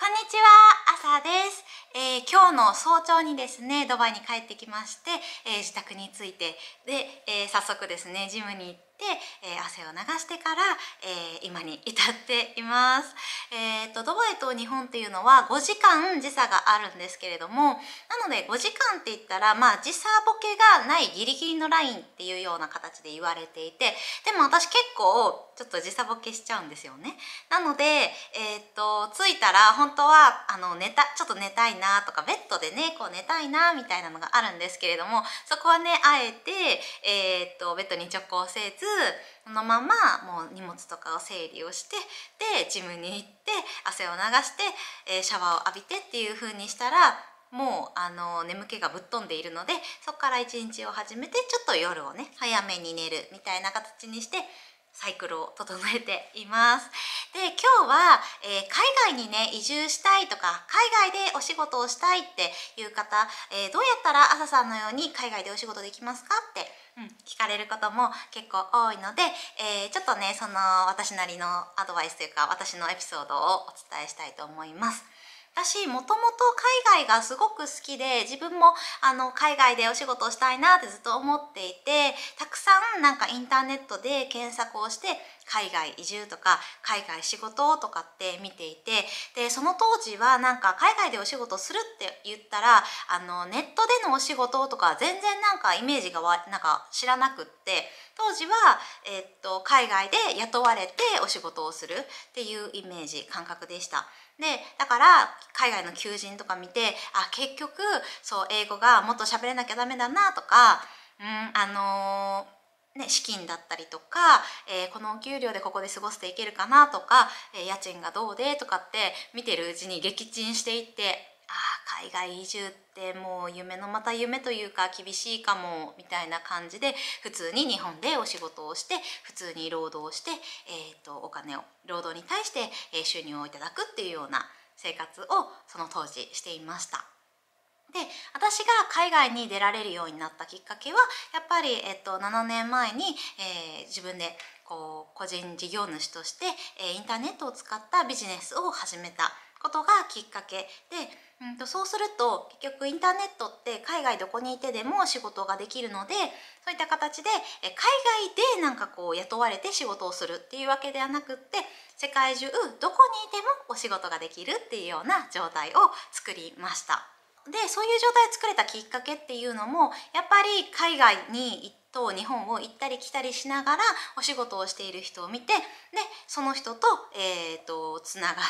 んにちは、朝です。今日の早朝にですね、ドバイに帰ってきまして、自宅に着いて、で、早速ですね、ジムに行って、汗を流してから、今に至っています。ドバイと日本っていうのは5時間時差があるんですけれども、なので5時間って言ったら、時差ボケがないギリギリのラインっていうような形で言われていて、でも私結構ちょっと時差ボケしちゃうんですよね。なので、着いたら本当はちょっと寝たいなとか、ベッドでねこう寝たいなみたいなのがあるんですけれども、そこはねあえて、ベッドに直行せず、そのままもう荷物とかを整理をして、でジムに行って汗を流して、シャワーを浴びてっていう風にしたら、もう眠気がぶっ飛んでいるので、そこから一日を始めて、ちょっと夜をね早めに寝るみたいな形にしてサイクルを整えています。で、今日は、海外にね移住したいとか、海外でお仕事をしたいっていう方、どうやったら朝さんのように海外でお仕事できますかって、聞かれることも結構多いので、ちょっとねその私なりのアドバイスというか、私のエピソードをお伝えしたいと思います。私もともと海外がすごく好きで、自分も海外でお仕事をしたいなってずっと思っていて、たくさんなんかインターネットで検索をして海外移住とか海外仕事とかって見ていて、でその当時はなんか海外でお仕事するって言ったら、ネットでのお仕事とか全然なんかイメージがなんか知らなくって、当時は、海外で雇われてお仕事をするっていうイメージ感覚でした。でだから海外の求人とか見て、結局そう英語がもっと喋れなきゃダメだなとか、資金だったりとか、このお給料でここで過ごしていけるかなとか、家賃がどうでとかって見てるうちに撃沈していって、海外移住ってもう夢のまた夢というか厳しいかもみたいな感じで、普通に日本でお仕事をして普通に労働して、お金を労働に対して収入をいただくっていうような生活をその当時していました。で、私が海外に出られるようになったきっかけはやっぱり、7年前に、自分でこう個人事業主として、インターネットを使ったビジネスを始めたことがきっかけで、そうすると結局インターネットって海外どこにいてでも仕事ができるので、そういった形で海外でなんかこう雇われて仕事をするっていうわけではなくって、世界中どこにいてもお仕事ができるっていうような状態を作りました。でそういう状態を作れたきっかけっていうのも、やっぱり海外に日本を行ったり来たりしながらお仕事をしている人を見て、でその人と、つながって、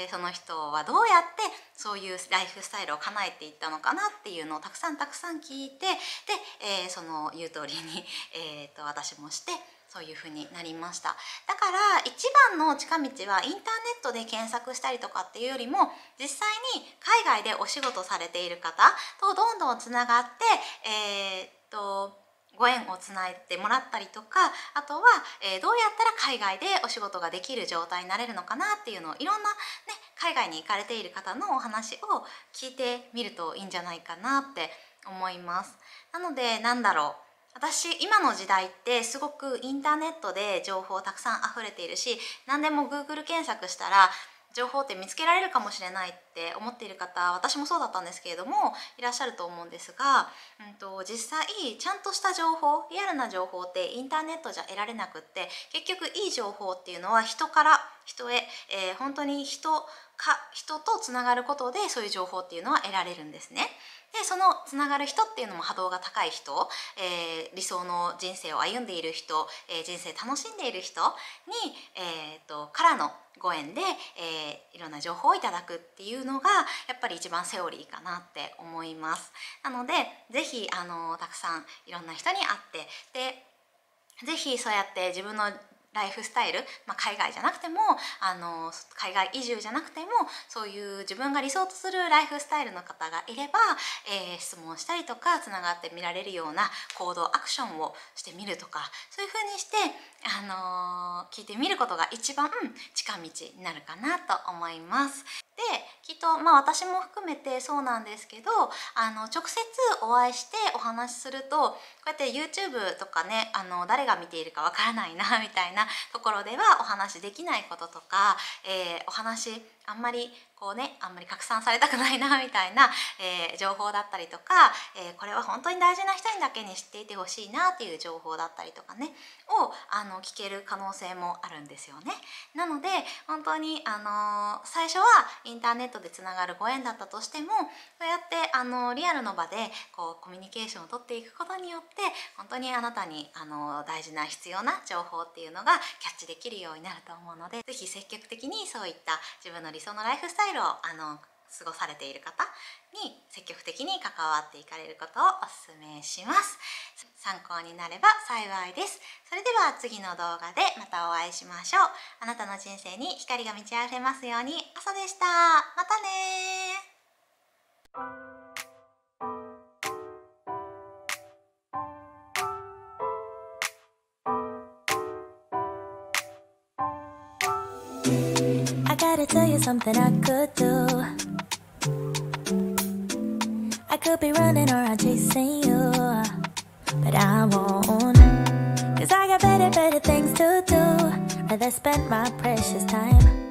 その人はどうやってそういうライフスタイルを叶えていったのかなっていうのをたくさん聞いて、で、その言う通りに、私もしてそういう風になりました。だから一番の近道はインターネットで検索したりとかっていうよりも、実際に海外でお仕事されている方とどんどんつながって、ご縁をつないでもらったりとか、あとは、どうやったら海外でお仕事ができる状態になれるのかなっていうのを、いろんな、海外に行かれている方のお話を聞いてみるといいんじゃないかなって思います。なので私今の時代ってすごくインターネットで情報たくさん溢れているし、何でも Google 検索したら情報って見つけられるかもしれないって思っている方、私もそうだったんですけれどもいらっしゃると思うんですが、実際ちゃんとした情報、リアルな情報ってインターネットじゃ得られなくって、結局いい情報っていうのは人から人へ、本当に人とつながることでそういう情報っていうのは得られるんですね。でそのつながる人っていうのも波動が高い人、理想の人生を歩んでいる人、人生楽しんでいる人に、からのご縁で、いろんな情報をいただくっていうのがやっぱり一番セオリーかなって思います。なのでぜひたくさんいろんな人に会ってで、ぜひそうやって自分のライフスタイル、海外じゃなくても海外移住じゃなくても、そういう自分が理想とするライフスタイルの方がいれば、質問したりとかつながってみられるような行動アクションをしてみるとか、そういう風にして、聞いてみることが一番近道になるかなと思います。できっと私も含めてそうなんですけど、直接お会いしてお話しすると、こうやって YouTube とかね誰が見ているかわからないなみたいなところではお話しできないこととか、お話あんまり拡散されたくないなみたいな、情報だったりとか、これは本当に大事な人にだけに知っていてほしいなっていう情報だったりとかねを聞ける可能性もあるんですよね。なので本当に最初はインターネットでつながるご縁だったとしても、そうやってリアルの場でコミュニケーションをとっていくことによって本当にあなたに大事な必要な情報っていうのがキャッチできるようになると思うので、是非積極的にそういった自分の理想のライフスタイルを過ごされている方に積極的に関わっていかれることをお勧めします。参考になれば幸いです。それでは次の動画でまたお会いしましょう。あなたの人生に光が満ち溢れますように。あさでした。またね。 I gotta tell you something I could do. I could be running around chasing you, but I won't, 'cause I got better things to do. Rather spend my precious time